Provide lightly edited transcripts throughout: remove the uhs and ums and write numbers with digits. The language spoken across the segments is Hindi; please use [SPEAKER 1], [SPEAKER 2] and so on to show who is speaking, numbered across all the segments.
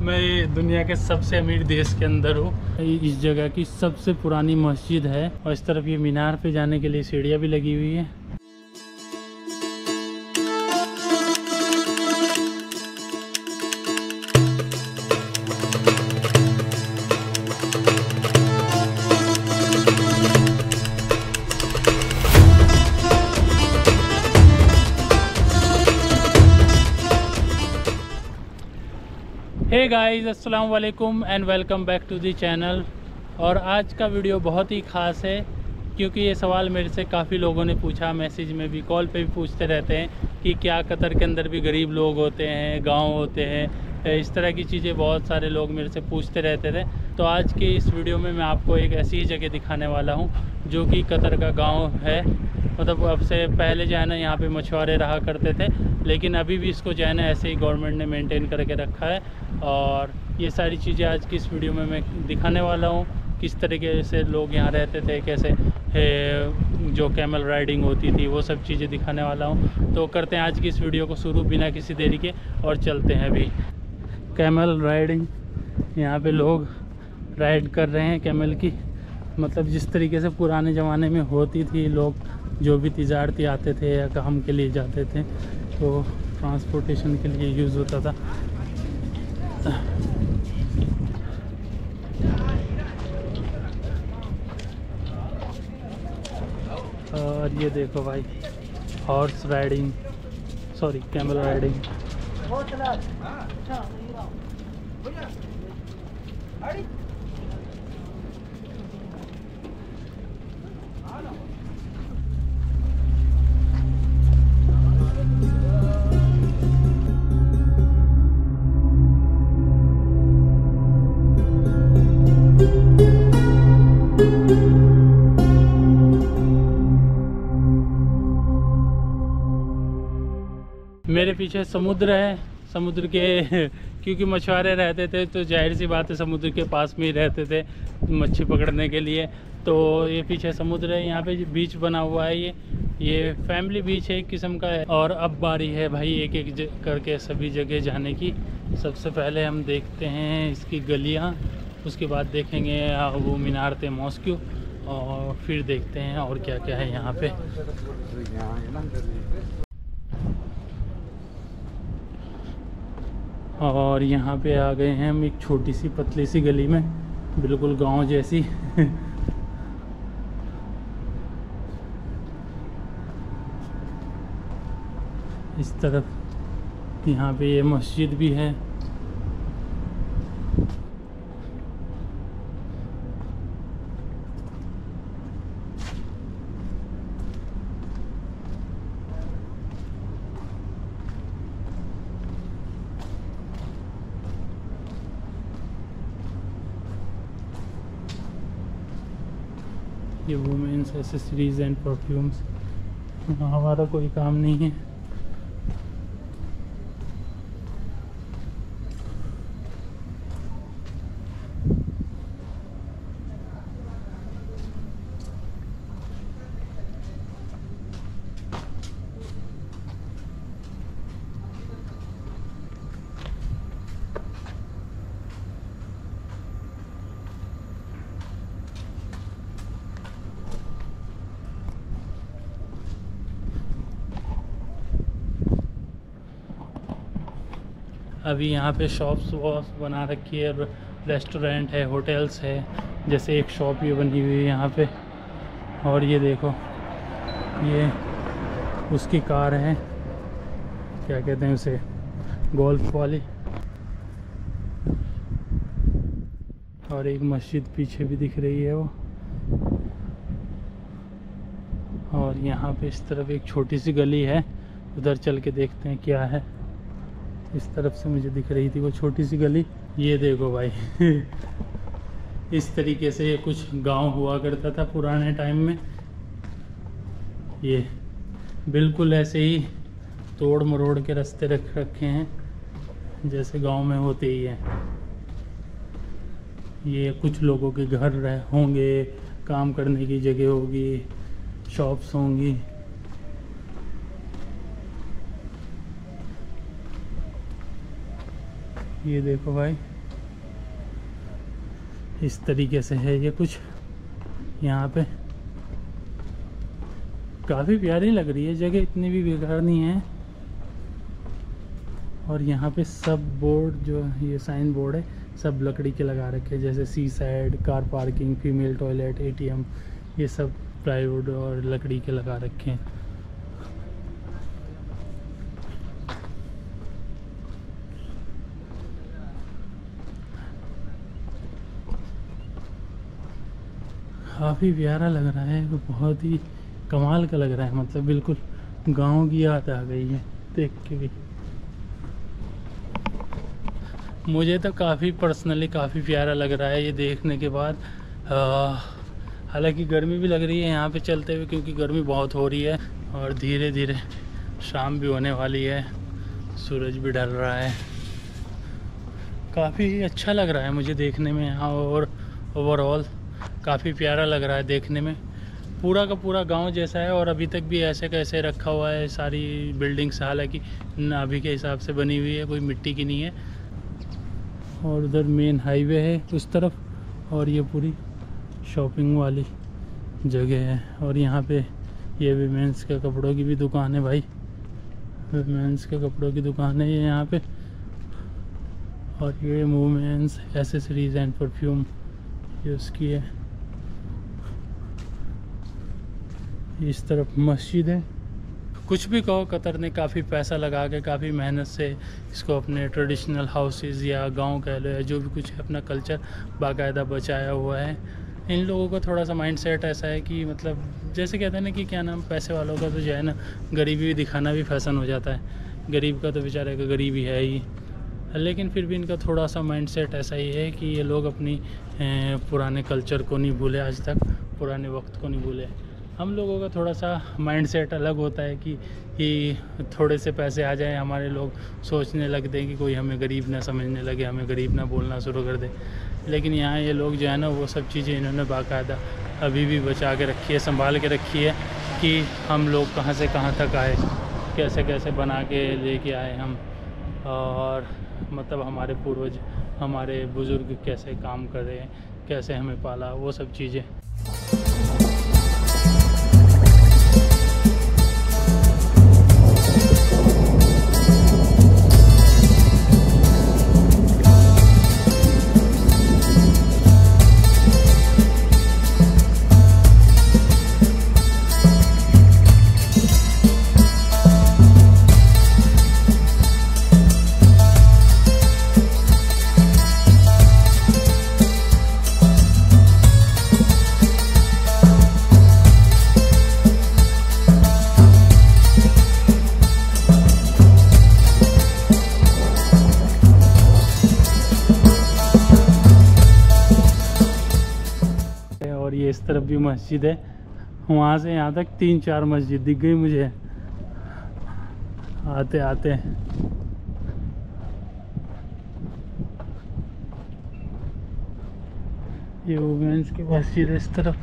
[SPEAKER 1] मैं दुनिया के सबसे अमीर देश के अंदर हूँ। इस जगह की सबसे पुरानी मस्जिद है और इस तरफ ये मीनार पे जाने के लिए सीढ़ियाँ भी लगी हुई है। हे गाइस, अस्सलाम वालेकुम and welcome back to the channel. और आज का वीडियो बहुत ही ख़ास है क्योंकि ये सवाल मेरे से काफ़ी लोगों ने पूछा, मैसेज में भी, कॉल पे भी पूछते रहते हैं कि क्या कतर के अंदर भी गरीब लोग होते हैं, गांव होते हैं, इस तरह की चीज़ें बहुत सारे लोग मेरे से पूछते रहते थे। तो आज के इस वीडियो में मैं आपको एक ऐसी ही जगह दिखाने वाला हूँ जो कि कतर का गाँव है। मतलब अब से पहले जो है ना यहाँ पे मछुआरे रहा करते थे, लेकिन अभी भी इसको जो है ना ऐसे ही गवर्नमेंट ने मेंटेन करके रखा है। और ये सारी चीज़ें आज की इस वीडियो में मैं दिखाने वाला हूँ, किस तरीके से लोग यहाँ रहते थे, कैसे जो कैमल राइडिंग होती थी, वो सब चीज़ें दिखाने वाला हूँ। तो करते हैं आज की इस वीडियो को शुरू बिना किसी देरी के और चलते हैं अभी। कैमल राइडिंग, यहाँ पे लोग राइड कर रहे हैं कैमल की। मतलब जिस तरीके से पुराने ज़माने में होती थी, लोग जो भी तिजारती आते थे या काम के लिए जाते थे तो ट्रांसपोर्टेशन के लिए यूज़ होता था। और ये देखो भाई, horse riding, sorry camel riding. मेरे पीछे समुद्र है, समुद्र के क्योंकि मछुआरे रहते थे तो जाहिर सी बात है समुद्र के पास में ही रहते थे मच्छी पकड़ने के लिए। तो ये पीछे समुद्र है, यहाँ पे बीच बना हुआ है, ये फैमिली बीच है एक किस्म का है। और अब बारी है भाई एक एक करके सभी जगह जाने की। सबसे पहले हम देखते हैं इसकी गलियाँ, उसके बाद देखेंगे वो मीनार ते मॉस्क्यू, और फिर देखते हैं और क्या क्या है यहाँ पे। और यहाँ पे आ गए हैं हम एक छोटी सी पतली सी गली में, बिल्कुल गांव जैसी। इस तरफ यहाँ पे ये मस्जिद भी है। ये वुमेन्स एसेसरीज एंड परफ्यूम्स, हमारा कोई काम नहीं है। अभी यहाँ पे शॉप्स वॉप्स बना रखी है, रेस्टोरेंट है, होटल्स है। जैसे एक शॉप ये बनी हुई है यहाँ पे। और ये देखो, ये उसकी कार है, क्या कहते हैं उसे, गोल्फ वाली। और एक मस्जिद पीछे भी दिख रही है वो। और यहाँ पे इस तरफ एक छोटी सी गली है, उधर चल के देखते हैं क्या है। इस तरफ से मुझे दिख रही थी वो छोटी सी गली। ये देखो भाई इस तरीके से कुछ गांव हुआ करता था पुराने टाइम में। ये बिल्कुल ऐसे ही तोड़ मरोड़ के रास्ते रख रखे हैं जैसे गांव में होते ही हैं। ये कुछ लोगों के घर होंगे, काम करने की जगह होगी, शॉप्स होंगी। ये देखो भाई, इस तरीके से है ये कुछ यहाँ पे। काफ़ी प्यारी लग रही है जगह, इतनी भी बेकार नहीं है। और यहाँ पे सब बोर्ड जो ये साइन बोर्ड है सब लकड़ी के लगा रखे हैं, जैसे seaside, car parking, female toilet, ATM, ये सब प्लाईवुड और लकड़ी के लगा रखे हैं। काफ़ी प्यारा लग रहा है, बहुत ही कमाल का लग रहा है, मतलब बिल्कुल गांव की याद आ गई है देख के भी। मुझे तो काफ़ी पर्सनली काफ़ी प्यारा लग रहा है ये देखने के बाद। हालांकि गर्मी भी लग रही है यहाँ पे चलते हुए, क्योंकि गर्मी बहुत हो रही है और धीरे धीरे शाम भी होने वाली है, सूरज भी ढल रहा है। काफ़ी अच्छा लग रहा है मुझे देखने में यहाँ, और ओवरऑल काफ़ी प्यारा लग रहा है देखने में। पूरा का पूरा गांव जैसा है, और अभी तक भी ऐसे कैसे रखा हुआ है सारी बिल्डिंग्स, हालांकि नाभि के हिसाब से बनी हुई है, कोई मिट्टी की नहीं है। और उधर मेन हाईवे है उस तरफ, और ये पूरी शॉपिंग वाली जगह है। और यहाँ पे ये वीमेंस के कपड़ों की भी दुकान है भाई, वीमेंस के कपड़ों की दुकान है ये यहाँ पे। और ये वुमेंस एसेसरीज एंड परफ्यूम ये उसकी है। इस तरफ मस्जिद है। कुछ भी कहो, कतर ने काफ़ी पैसा लगा के काफ़ी मेहनत से इसको अपने ट्रेडिशनल हाउसेस या गांव कह लो या जो भी कुछ है अपना कल्चर बाकायदा बचाया हुआ है। इन लोगों का थोड़ा सा माइंडसेट ऐसा है कि मतलब जैसे कहते हैं ना कि क्या नाम, पैसे वालों का तो जो है ना गरीबी दिखाना भी फैशन हो जाता है। गरीब का तो बेचारे का गरीबी है ही, लेकिन फिर भी इनका थोड़ा सा माइंडसेट ऐसा ही है कि ये लोग अपनी पुराने कल्चर को नहीं भूले आज तक, पुराने वक्त को नहीं भूले। हम लोगों का थोड़ा सा माइंडसेट अलग होता है कि थोड़े से पैसे आ जाएं हमारे लोग सोचने लगते हैं कि कोई हमें गरीब ना समझने लगे, हमें गरीब ना बोलना शुरू कर दे। लेकिन यहाँ ये लोग जो है ना वो सब चीज़ें इन्होंने बाकायदा अभी भी बचा के रखी है, संभाल के रखी है कि हम लोग कहाँ से कहाँ तक आए, कैसे कैसे बना के लेके आए हम, और मतलब हमारे पूर्वज हमारे बुज़ुर्ग कैसे काम कर रहे हैं, कैसे हमें पाला, वो सब चीज़ें। और ये इस तरफ भी मस्जिद है, वहाँ से यहाँ तक 3-4 मस्जिद दिख गई मुझे आते आते। ये वुमेन्स की मस्जिद है इस तरफ।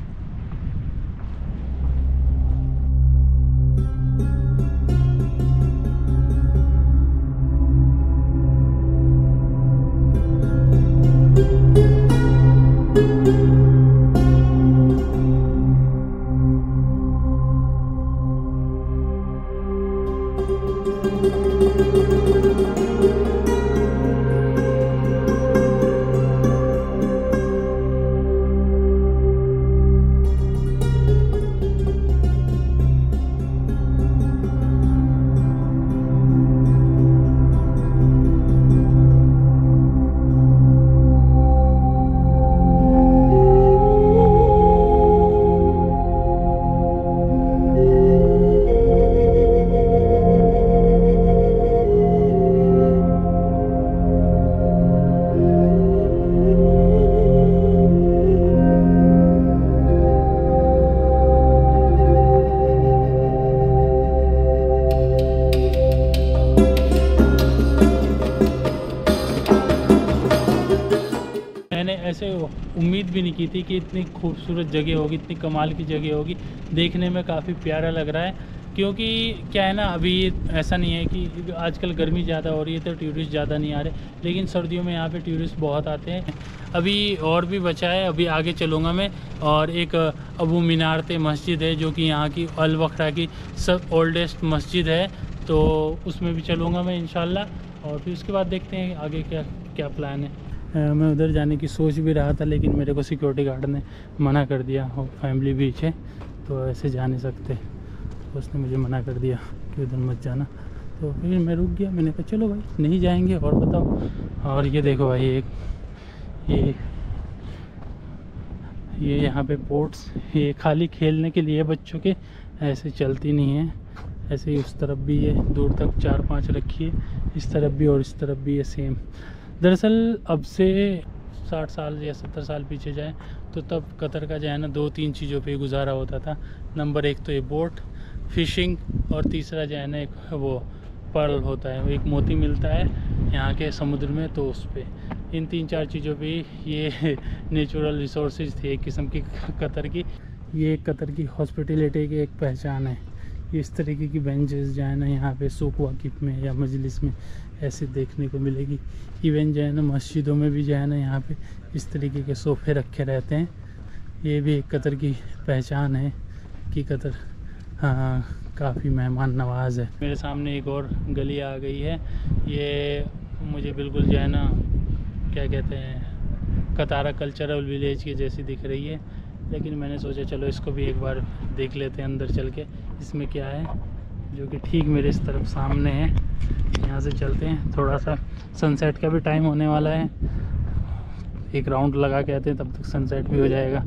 [SPEAKER 1] मैंने ऐसे उम्मीद भी नहीं की थी कि इतनी खूबसूरत जगह होगी, इतनी कमाल की जगह होगी। देखने में काफ़ी प्यारा लग रहा है, क्योंकि क्या है ना, अभी ऐसा नहीं है कि आजकल गर्मी ज़्यादा हो रही है तो टूरिस्ट ज़्यादा नहीं आ रहे, लेकिन सर्दियों में यहाँ पे टूरिस्ट बहुत आते हैं। अभी और भी बचा है, अभी आगे चलूँगा मैं। और एक अबू मीनार मस्जिद है जो कि यहाँ की अल वक्रा की सब ओल्डेस्ट मस्जिद है, तो उसमें भी चलूँगा मैं इंशाल्लाह। और फिर उसके बाद देखते हैं आगे क्या क्या प्लान है। मैं उधर जाने की सोच भी रहा था, लेकिन मेरे को सिक्योरिटी गार्ड ने मना कर दिया। और फैमिली बीच है तो ऐसे जा नहीं सकते, तो उसने मुझे मना कर दिया कि उधर मत जाना। तो फिर मैं रुक गया, मैंने कहा चलो भाई नहीं जाएंगे। और बताओ। और ये देखो भाई, एक ये यहाँ पे बोट्स, ये खाली खेलने के लिए बच्चों के, ऐसे चलती नहीं है। ऐसे ही उस तरफ भी है, दूर तक 4-5 रखी है, इस तरफ भी और इस तरफ भी है सेम। दरअसल अब से 60 साल या 70 साल पीछे जाए तो तब कतर का जो है ना 2-3 चीज़ों पे गुजारा होता था। नंबर 1 तो ये बोट फिशिंग, और तीसरा जो है ना एक वो पर्ल होता है, वो एक मोती मिलता है यहाँ के समुद्र में, तो उस पर इन 3-4 चीज़ों पे ये नेचुरल रिसोर्सेज थे एक किस्म की कतर की। ये कतर की हॉस्पिटलिटी की एक पहचान है। इस तरीके की बेंचेस जो है ना यहाँ पे सूक वाकिफ में या मजलिस में ऐसे देखने को मिलेगी। इवन जो है ना मस्जिदों में भी जो है ना यहाँ पे इस तरीके के सोफ़े रखे रहते हैं। ये भी एक कतर की पहचान है कि कतर काफ़ी मेहमान नवाज है। मेरे सामने एक और गली आ गई है, ये मुझे बिल्कुल जो है ना क्या कहते हैं कतारा कल्चरल विलेज की जैसी दिख रही है, लेकिन मैंने सोचा चलो इसको भी एक बार देख लेते हैं अंदर चल के इसमें क्या है, जो कि ठीक मेरे इस तरफ सामने है। यहाँ से चलते हैं, थोड़ा सा सनसेट का भी टाइम होने वाला है, एक राउंड लगा के आते हैं, तब तक सनसेट भी हो जाएगा।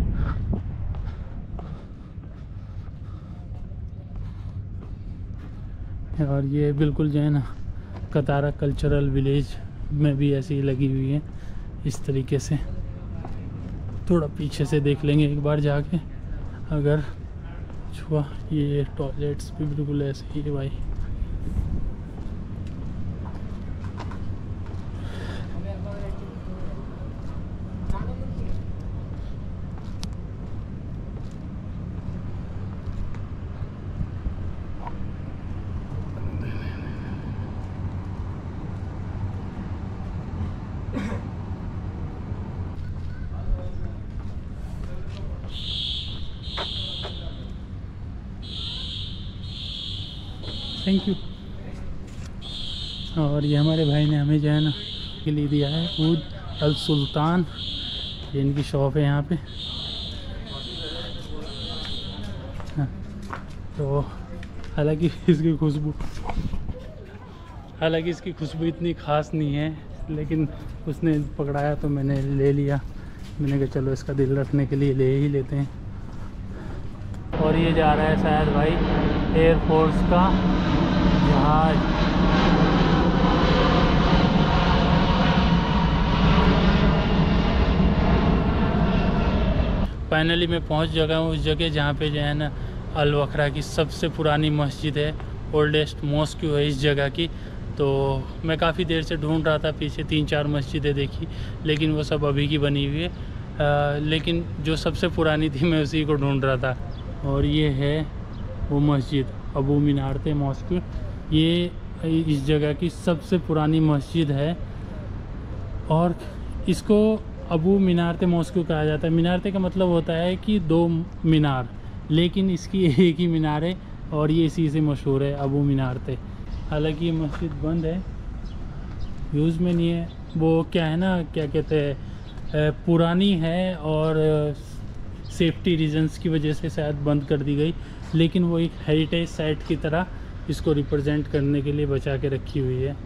[SPEAKER 1] और ये बिल्कुल जो है ना कतारा कल्चरल विलेज में भी ऐसी ही लगी हुई है इस तरीके से। थोड़ा पीछे से देख लेंगे एक बार जाके अगर छुआ। ये टॉयलेट्स भी बिल्कुल ऐसे ही है भाई। Thank you. और ये हमारे भाई ने हमें जो है ना के लिए दिया है ऊद अल सुल्तान, ये इनकी शॉप है यहाँ पे। हाँ, तो हालांकि इसकी खुशबू इतनी ख़ास नहीं है, लेकिन उसने पकड़ाया तो मैंने ले लिया। मैंने कहा चलो इसका दिल रखने के लिए ले ही लेते हैं। और ये जा रहा है शायद भाई एयरफोर्स का जहाज। फाइनली मैं पहुंच चुका हूँ उस जगह जहाँ पे जो है ना अल वक्रा की सबसे पुरानी मस्जिद है, ओल्डेस्ट मॉस्क है इस जगह की। तो मैं काफ़ी देर से ढूंढ रहा था, पीछे 3-4 मस्जिदें देखी, लेकिन वो सब अभी की बनी हुई है। लेकिन जो सबसे पुरानी थी मैं उसी को ढूंढ रहा था। और ये है वो मस्जिद अबू मीनार मॉस्क। ये इस जगह की सबसे पुरानी मस्जिद है और इसको अबू मीनार मॉस्क कहा जाता है। मीनार का मतलब होता है कि 2 मीनार, लेकिन इसकी एक ही मीनार है और ये इसी से मशहूर है अबू मीनार। हालांकि ये मस्जिद बंद है, यूज़ में नहीं है। वो क्या है ना, क्या कहते हैं, पुरानी है और सेफ्टी रीजंस की वजह से शायद बंद कर दी गई, लेकिन वो एक हेरिटेज साइट की तरह इसको रिप्रेजेंट करने के लिए बचा के रखी हुई है।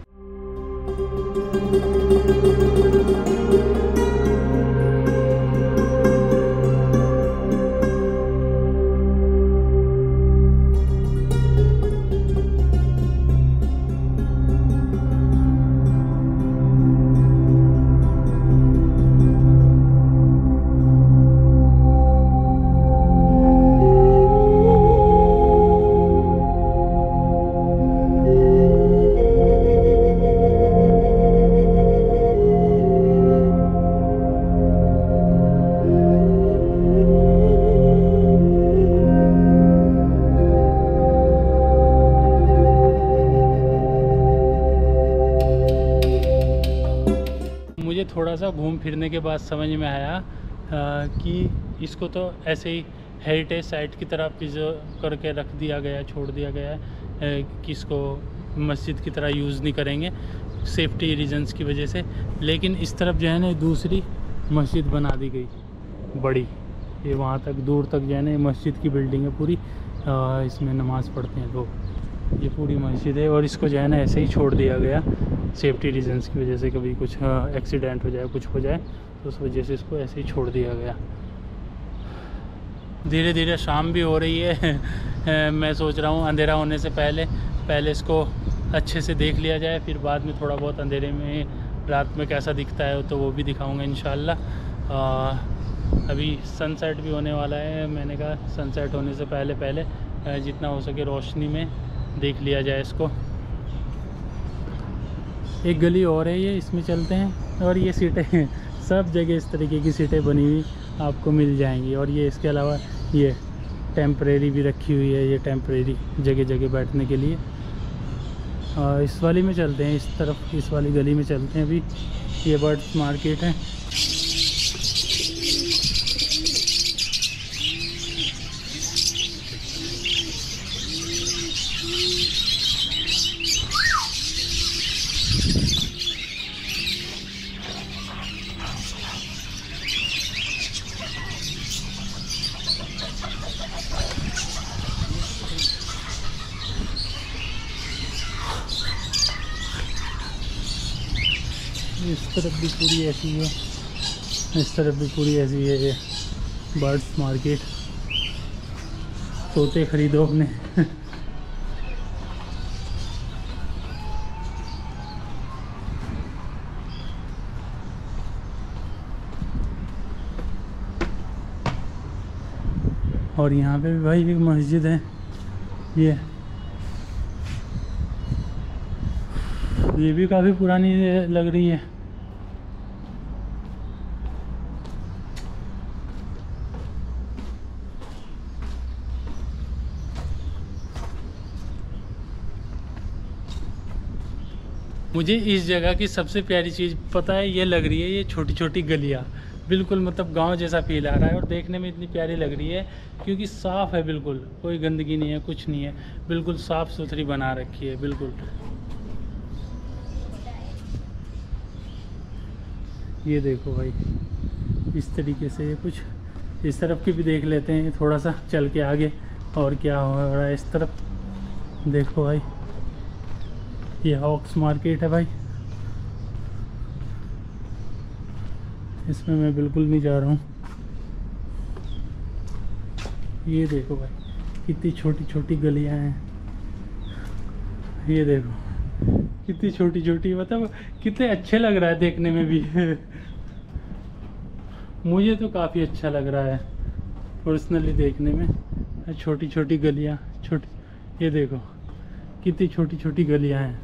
[SPEAKER 1] थोड़ा सा घूम फिरने के बाद समझ में आया कि इसको तो ऐसे ही हेरिटेज साइट की तरह प्रिजर्व करके रख दिया गया, छोड़ दिया गया है कि इसको मस्जिद की तरह यूज़ नहीं करेंगे सेफ्टी रीजंस की वजह से। लेकिन इस तरफ जो है ना दूसरी मस्जिद बना दी गई बड़ी, ये वहाँ तक दूर तक जो है ना मस्जिद की बिल्डिंग है पूरी, इसमें नमाज़ पढ़ते हैं लोग, ये पूरी मस्जिद है। और इसको जो है ना ऐसे ही छोड़ दिया गया सेफ्टी रीजंस की वजह से, कभी कुछ एक्सीडेंट हो जाए, कुछ हो जाए तो उस वजह से इसको ऐसे ही छोड़ दिया गया। धीरे धीरे शाम भी हो रही है मैं सोच रहा हूँ अंधेरा होने से पहले इसको अच्छे से देख लिया जाए, फिर बाद में थोड़ा बहुत अंधेरे में रात में कैसा दिखता है तो वो भी दिखाऊंगा इंशाल्लाह। अभी सनसेट भी होने वाला है, मैंने कहा सनसेट होने से पहले जितना हो सके रोशनी में देख लिया जाए इसको। एक गली और है ये, इसमें चलते हैं। और ये सीटें सब जगह इस तरीके की सीटें बनी हुई आपको मिल जाएंगी। और ये इसके अलावा ये टेम्परेरी भी रखी हुई है, ये टेम्परेरी जगह जगह बैठने के लिए। इस वाली में चलते हैं, इस तरफ इस वाली गली में चलते हैं। अभी ये बर्ड्स मार्केट है। इस तरफ भी पूरी ऐसी है, इस तरफ भी पूरी ऐसी है ये बर्ड्स मार्केट। तोते खरीदो अपने और यहाँ पे भी भाई एक मस्जिद है, ये भी काफ़ी पुरानी लग रही है। मुझे इस जगह की सबसे प्यारी चीज़ पता है ये लग रही है, ये छोटी छोटी गलियाँ, बिल्कुल मतलब गांव जैसा फील आ रहा है। और देखने में इतनी प्यारी लग रही है क्योंकि साफ़ है, बिल्कुल कोई गंदगी नहीं है, कुछ नहीं है, बिल्कुल साफ़ सुथरी बना रखी है बिल्कुल। ये देखो भाई इस तरीके से ये कुछ, इस तरफ की भी देख लेते हैं थोड़ा सा चल के आगे और क्या हो रहा है इस तरफ। देखो भाई ये हॉक्स मार्केट है भाई, इसमें मैं बिल्कुल नहीं जा रहा हूँ। ये देखो भाई कितनी छोटी छोटी गलियाँ हैं, ये देखो कितनी छोटी छोटी, मतलब कितने अच्छे लग रहा है देखने में भी मुझे तो काफ़ी अच्छा लग रहा है पर्सनली देखने में। छोटी छोटी गलियाँ, ये देखो कितनी छोटी छोटी गलियाँ हैं।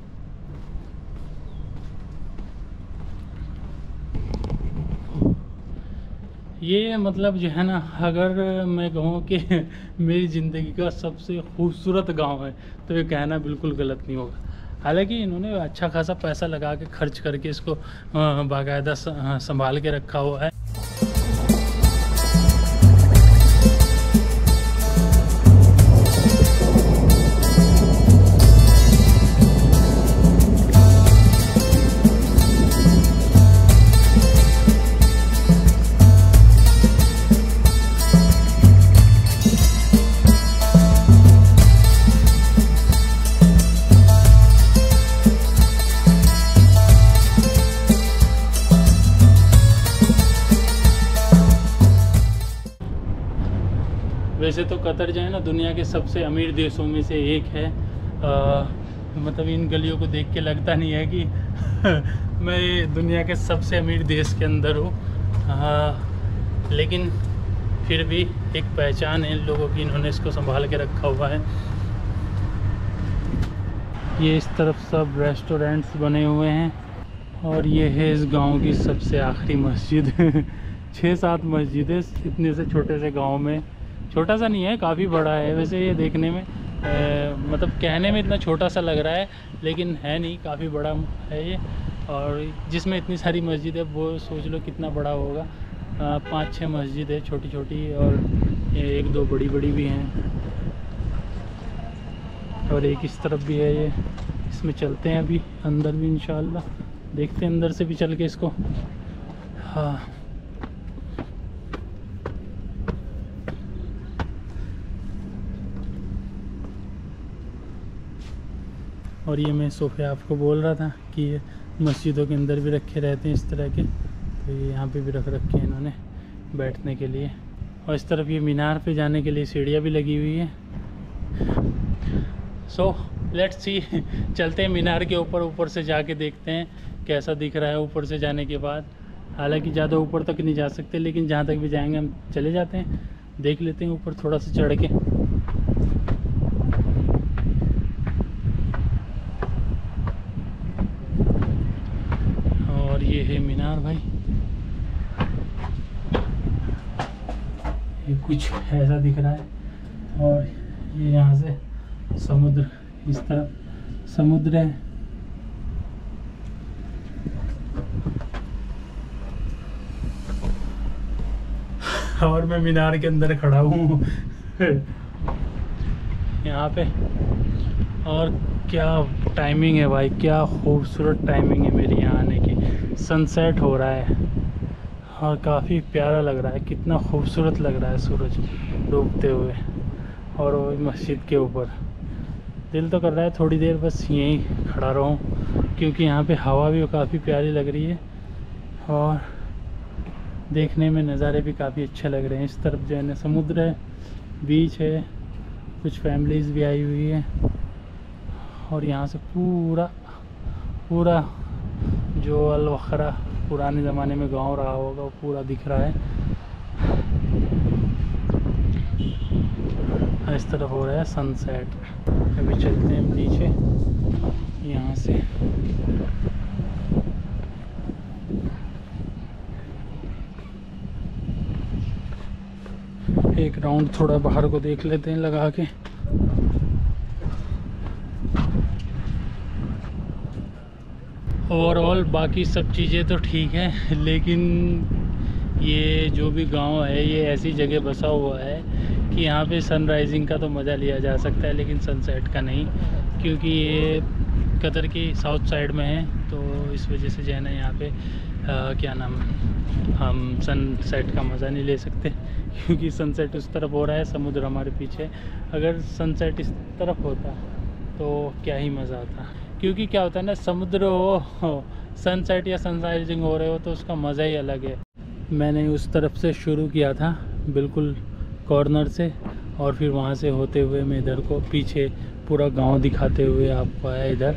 [SPEAKER 1] ये मतलब जो है ना, अगर मैं कहूँ कि मेरी ज़िंदगी का सबसे खूबसूरत गांव है तो ये कहना बिल्कुल गलत नहीं होगा। हालांकि इन्होंने अच्छा खासा पैसा लगा के खर्च करके इसको बाकायदा संभाल के रखा हुआ है। वैसे तो कतर जो है ना दुनिया के सबसे अमीर देशों में से एक है। मतलब इन गलियों को देख के लगता नहीं है कि मैं दुनिया के सबसे अमीर देश के अंदर हूँ, लेकिन फिर भी एक पहचान है इन लोगों की, इन्होंने इसको संभाल के रखा हुआ है। ये इस तरफ सब रेस्टोरेंट्स बने हुए हैं और ये है इस गांव की सबसे आखिरी मस्जिद 6-7 मस्जिदें इतने से छोटे से गांव में, छोटा सा नहीं है काफ़ी बड़ा है वैसे ये देखने में, मतलब कहने में इतना छोटा सा लग रहा है लेकिन है नहीं, काफ़ी बड़ा है ये। और जिसमें इतनी सारी मस्जिद है वो सोच लो कितना बड़ा होगा। 5-6 मस्जिद है छोटी छोटी, और 1-2 बड़ी बड़ी भी हैं, और एक इस तरफ भी है। ये इसमें चलते हैं अभी अंदर भी इंशाल्लाह, देखते हैं अंदर से भी चल के इसको। हाँ, और ये मैं सोफ़े आपको बोल रहा था कि ये मस्जिदों के अंदर भी रखे रहते हैं इस तरह के, तो ये यहाँ पे भी रख रखे हैं इन्होंने बैठने के लिए। और इस तरफ ये मीनार पे जाने के लिए सीढ़ियाँ भी लगी हुई है। सो लेट्स सी, चलते हैं मीनार के ऊपर से जाके देखते हैं कैसा दिख रहा है ऊपर से जाने के बाद। हालांकि ज़्यादा ऊपर तक नहीं जा सकते, लेकिन जहाँ तक भी जाएंगे हम चले जाते हैं, देख लेते हैं ऊपर थोड़ा सा चढ़ के। और ये है मीनार भाई, ये कुछ ऐसा दिख रहा है। और ये यहाँ से समुद्र, इस तरफ समुद्र है। और मैं मीनार के अंदर खड़ा हूँ यहाँ पे। और क्या टाइमिंग है भाई, क्या खूबसूरत टाइमिंग है मेरी यहाँ आने की। सनसेट हो रहा है और काफ़ी प्यारा लग रहा है, कितना खूबसूरत लग रहा है सूरज डूबते हुए। और वो मस्जिद के ऊपर दिल तो कर रहा है थोड़ी देर बस यहीं खड़ा रहूं, क्योंकि यहाँ पे हवा भी काफ़ी प्यारी लग रही है और देखने में नज़ारे भी काफ़ी अच्छे लग रहे हैं। इस तरफ जो है ना समुद्र है, बीच है, कुछ फैमिलीज़ भी आई हुई है। और यहाँ से पूरा जो अल-वखरा पुराने ज़माने में गांव रहा होगा वो पूरा दिख रहा है। इस तरफ हो रहा है सनसेट। अभी चलते हैं नीचे यहाँ से। एक राउंड थोड़ा बाहर को देख लेते हैं लगा के। ओवरऑल बाकी सब चीज़ें तो ठीक है, लेकिन ये जो भी गांव है ये ऐसी जगह बसा हुआ है कि यहाँ पे सनराइजिंग का तो मज़ा लिया जा सकता है, लेकिन सनसेट का नहीं, क्योंकि ये कतर की साउथ साइड में है। तो इस वजह से जो है ना यहाँ पे क्या नाम, हम सनसेट का मज़ा नहीं ले सकते, क्योंकि सनसेट उस तरफ हो रहा है, समुद्र हमारे पीछे। अगर सनसेट इस तरफ होता तो क्या ही मज़ा आता, क्योंकि क्या होता है ना, समुद्र हो, सनसेट या सनराइजिंग हो रहे हो तो उसका मज़ा ही अलग है। मैंने उस तरफ से शुरू किया था, बिल्कुल कॉर्नर से, और फिर वहाँ से होते हुए मैं इधर को पीछे पूरा गांव दिखाते हुए आपको आया इधर।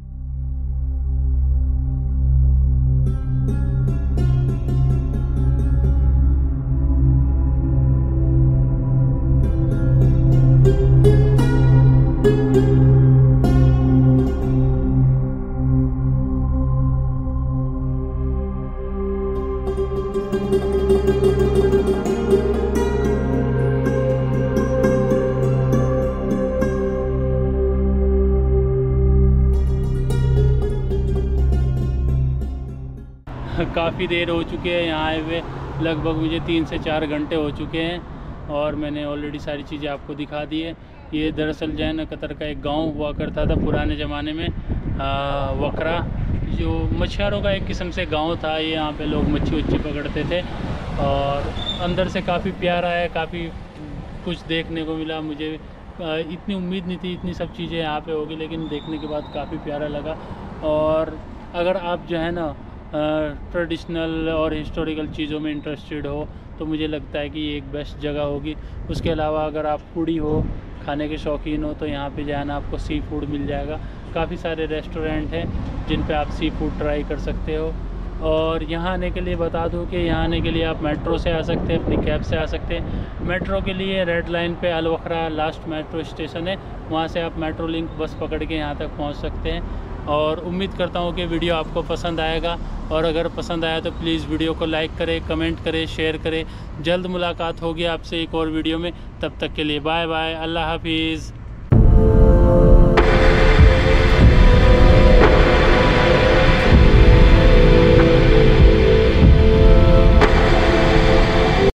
[SPEAKER 1] काफ़ी देर हो चुके हैं यहाँ आए हुए, लगभग मुझे 3 से 4 घंटे हो चुके हैं, और मैंने ऑलरेडी सारी चीज़ें आपको दिखा दी है। ये दरअसल जो है ना कतर का एक गांव हुआ करता था पुराने ज़माने में, वकरा, जो मछुआरों का एक किस्म से गांव था। ये यहाँ पे लोग मच्छी पकड़ते थे, और अंदर से काफ़ी प्यारा है, काफ़ी कुछ देखने को मिला। मुझे इतनी उम्मीद नहीं थी इतनी सब चीज़ें यहाँ पे होगी, लेकिन देखने के बाद काफ़ी प्यारा लगा। और अगर आप जो है ना ट्रेडिशनल और हिस्टोरिकल चीज़ों में इंटरेस्टेड हो तो मुझे लगता है कि ये एक बेस्ट जगह होगी। उसके अलावा अगर आप फूडी हो, खाने के शौकीन हो, तो यहाँ पे जाना आपको सी फूड मिल जाएगा। काफ़ी सारे रेस्टोरेंट हैं जिन पे आप सी फूड ट्राई कर सकते हो। और यहाँ आने के लिए बता दूँ कि यहाँ आने के लिए आप मेट्रो से आ सकते हैं, अपनी कैब से आ सकते हैं। मेट्रो के लिए रेड लाइन पे अल-वखरा लास्ट मेट्रो स्टेशन है, वहाँ से आप मेट्रो लिंक बस पकड़ के यहाँ तक पहुँच सकते हैं। और उम्मीद करता हूँ कि वीडियो आपको पसंद आएगा, और अगर पसंद आया तो प्लीज़ वीडियो को लाइक करें, कमेंट करें, शेयर करें। जल्द मुलाकात होगी आपसे एक और वीडियो में, तब तक के लिए बाय बाय, अल्लाह हाफिज़।